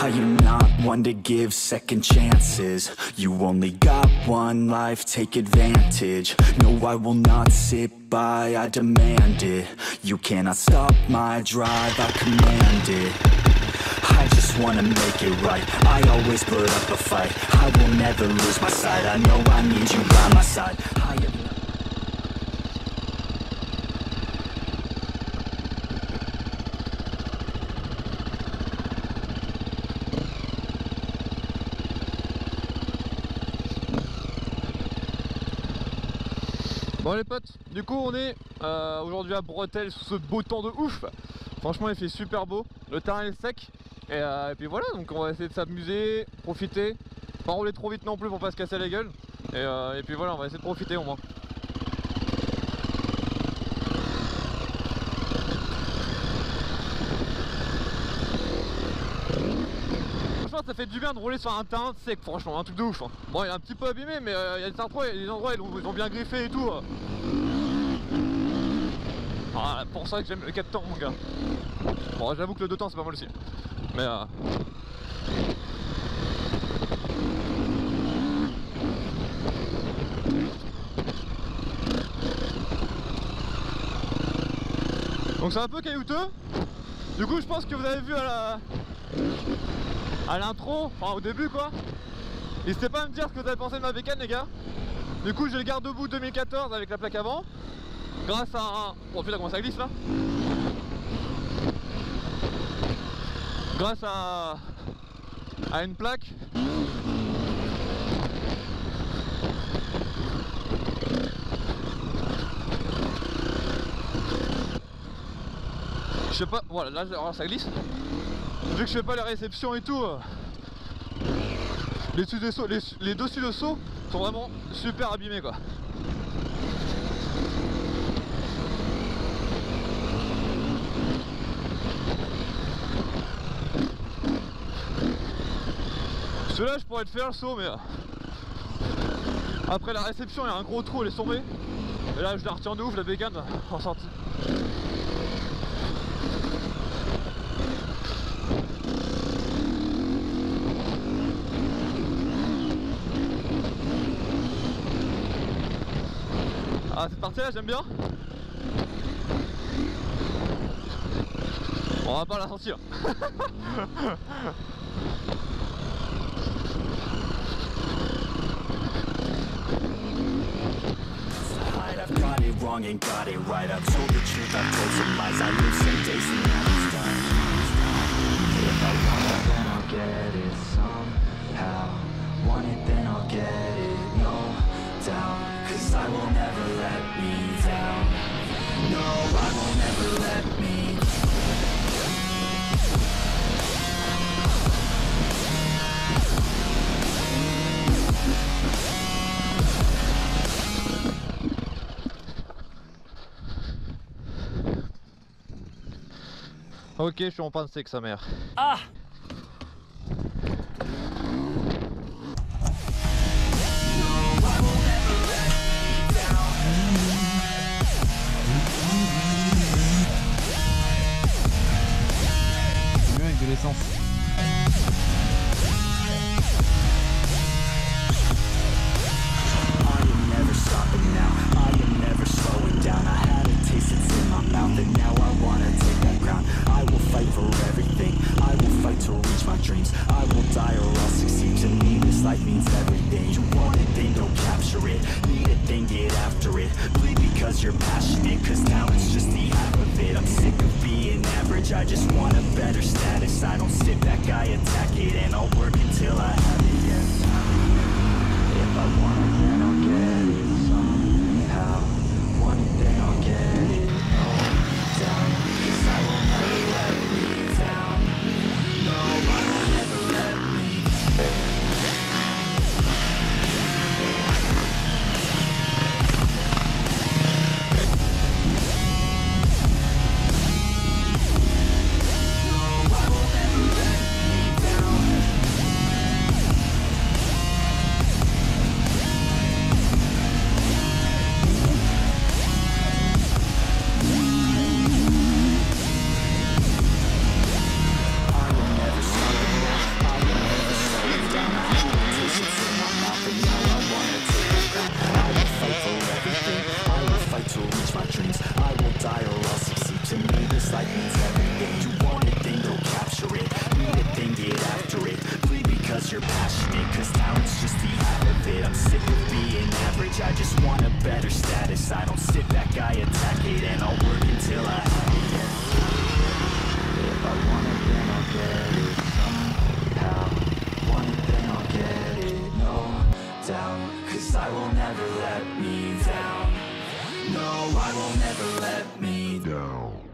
I am not one to give second chances. You only got one life, take advantage. No, I will not sit by, I demand it. You cannot stop my drive, I command it. I just wanna make it right, I always put up a fight. I will never lose my sight, I know I need you by my side. I am Bon les potes, du coup on est aujourd'hui à Bretelles sous ce beau temps de ouf. Franchement il fait super beau, le terrain est sec et puis voilà, donc on va essayer de s'amuser, profiter, pas rouler trop vite non plus pour pas se casser la gueule et puis voilà, on va essayer de profiter au moins. Ça fait du bien de rouler sur un terrain sec, franchement, un truc de ouf. Bon, il est un petit peu abîmé, mais il y a des endroits ils ont bien griffé et tout. Ah, pour ça que j'aime le 4 temps, mon gars. Bon, j'avoue que le 2 temps c'est pas mal aussi. Mais donc c'est un peu caillouteux. Du coup, je pense que vous avez vu à l'intro, enfin au début quoi. N'hésitez pas à me dire ce que vous avez pensé de ma bécane les gars. Du coup j'ai le garde-boue 2014 avec la plaque avant. Grâce à un... Bon putain comment ça glisse là. Grâce à une plaque. Je sais pas, voilà là alors, ça glisse. Vu que je fais pas les réceptions et tout, les dessus de seau sont vraiment super abîmés quoi. Celui-là je pourrais te faire le saut mais après la réception il y a un gros trou, elle est tombée. Et là je la retiens de ouf la bécane en sortie. Ah cette partie là j'aime bien. Bon, on va pas la sortir. I've got it wrong and got it right. I've told the truth, I've told some lies. I live some days and now it's done. If I want it then I'll get it somehow. Want it then I'll get it, no doubt. Cause I will never let me down. No, I will never let me down. Ok, je suis en panne sec sa mère. Ah! Mieux avec de l'essence. Life means everything. You want it, then go capture it. Need it, then get after it. Bleed because you're passionate, cause talent's just the half of it. I'm sick of being average, I just want a better status. I don't sit back, I attack it, and I'll work until I have it, yes. If I want it, then I'll get it somehow. Want it, then I'll get it down. Cause I will never let me down. No, I will never let me down. average, I just want a better status. I don't sit back, I attack it, and I'll work until I have it. Yeah. If I want it, then I'll get it somehow. Want it, then I'll get it, no doubt. Cause I will never let me down. No, I will never let me down.